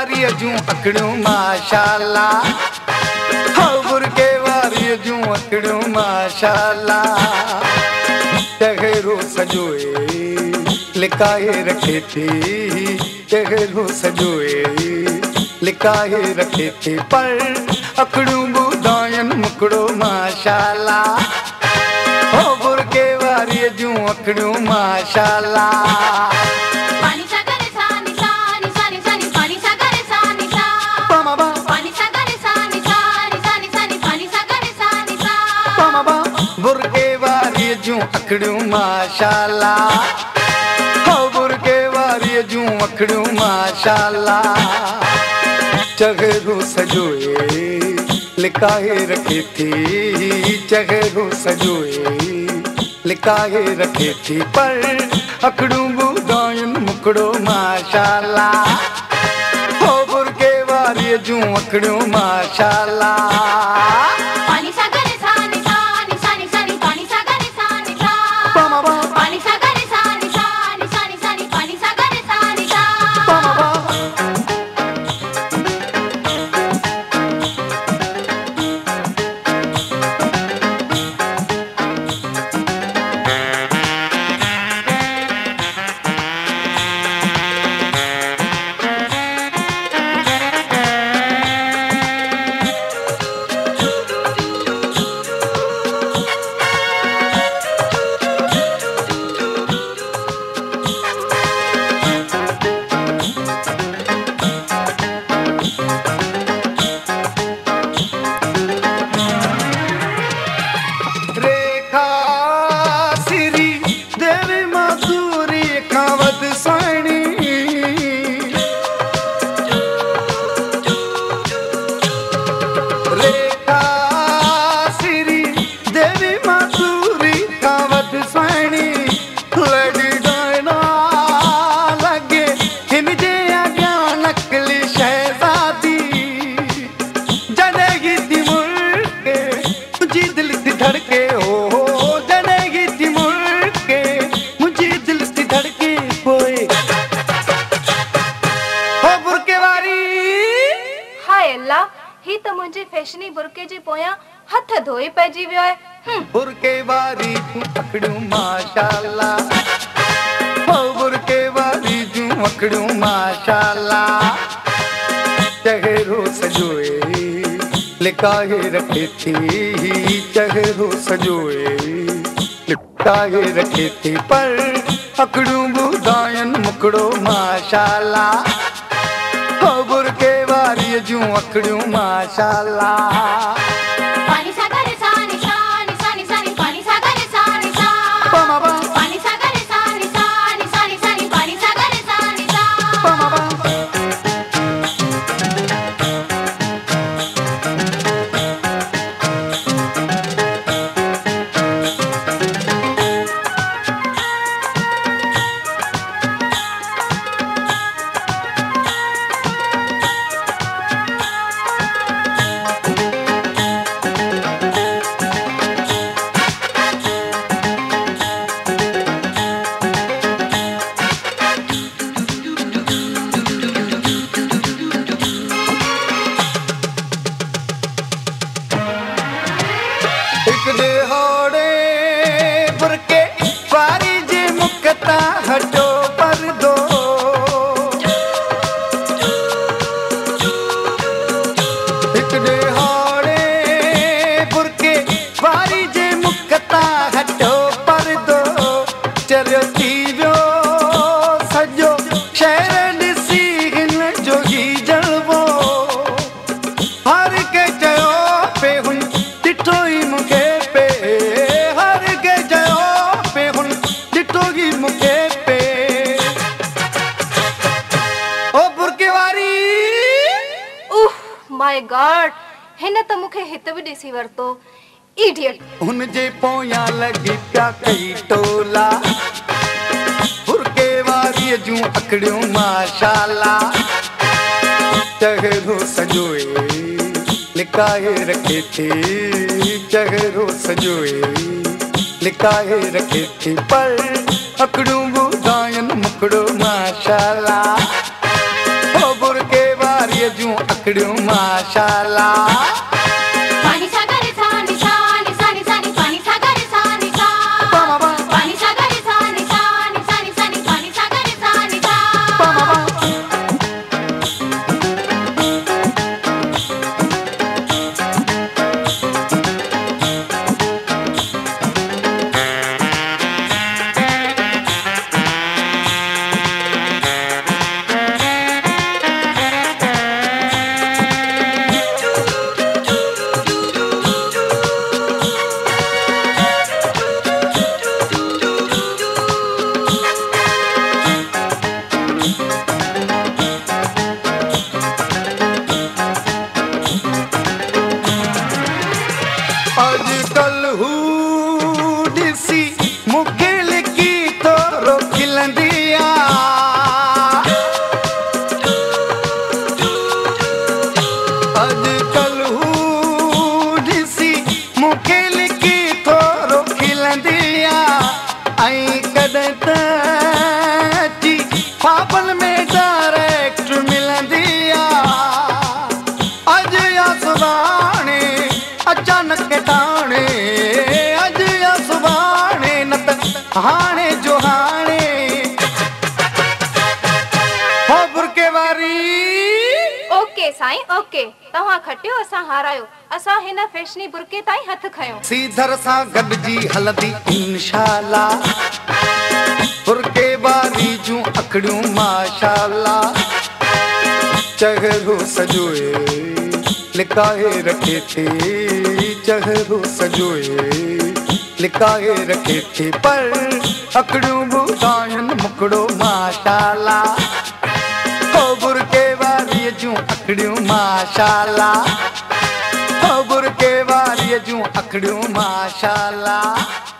वारीअ जूं अखियूं माशाअल्लाह, हो बुरके वारीअ जूं अखियूं माशाअल्लाह। चेहरो सजोए लिकाए रखे थी, चेहरो सजोए लिकाए रखे थी, पर अखियूं ॿुधायनि मुकड़ो माशाअल्लाह, हो बुरके वारीअ जूं अखियूं माशाअल्लाह। बुरके वारीअ जूं अखियूं माशाअल्लाह, हो बुरके वारीअ जूं अखियूं माशाअल्लाह। चेहरो सजोए लिकाए रखे थी, चेहरो सजोए लिकाए रखे थी, पर अखियूं ॿुधायनि मुकड़ो माशाअल्लाह, हो बुरके वारीअ जूं अखियूं माशाअल्लाह। ही तो मुझे फैशनी बुरके जी पोया हथ धोई पैजी वियो है। बुरके वारी जूं अखियूं माशाअल्लाह, हो बुरके वारी जूं अखियूं माशाअल्लाह। चेहरो सजोए लिकाए रखे थी, चेहरो सजोए लिकाए रखे थी, पर अखियूं ॿुधायनि मुकड़ो माशाअल्लाह, हो बुरके वारीअ जूं अखियूं माशाअल्लाह। बुरके वारी जे मुकता हटो पर्दो, हिकड़े होड़े बुरके वारी जे मुकता हटो पर्दो, चरियो थी वियो सॼो शहर ॾिसी हिन जो ही जलवो, हर के चयो पे हुन ॾिठो ई मूंखे पे, माय गॉड हिन त मूंखे हित बि ॾिसी वरतो, इडियट। हुन जे पोयां लॻी पिया कई टोला, बुरके वारीअ जूं अखियूं माशाअल्लाह। चेहरो सजोए लिकाए रखे थी, चेहरो सजोए लिकाए रखे थी, पर अखियूं ॿुधायनि मुकड़ो माशाअल्लाह, हो बुरके वारी माशाला पानी सागर सानी सानी सानी सानी पानी सागर सानी सा पानी सागर सानी सानी सानी सानी पानी सागर सानी सा अजकल हू ॾिसी मूंखे लिकी थोरो खिलंदिया अजकल हू ॾिसी मूंखे लिकी थोरो खिलंदिया ऐं कॾहिं त अची ख्वाबनि में डायरेक्ट मिलंदिया अॼु या सुभाणे अचानक टाणे अॼु या सुभाणे न त हाणे जो हाणे हो बुरके वारी ओके साईं ओके तव्हां खटियो असां हारायो असां हिन फैशनी बुरके ताईं हथ खयो सीधर सां गॾिजी हलंदी इंशाला बुरके वारी जूं अखड़ियूं माशाला चेहरो सजोए लिकाए रखे थे चेहरो सजोए लिकाए रखे थे पर अखड़ियूं ॿुधायनि मुकड़ो माशाला हो बुरके वारीअ जूं अखड़ियूं माशाला हो बुरके वारीअ जूं अखड़ियूं माशाला